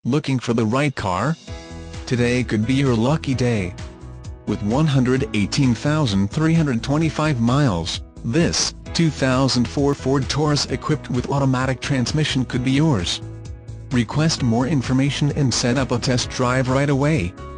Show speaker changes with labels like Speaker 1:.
Speaker 1: Looking for the right car? Today could be your lucky day. With 118,325 miles, this 2004 Ford Taurus equipped with automatic transmission could be yours. Request more information and set up a test drive right away.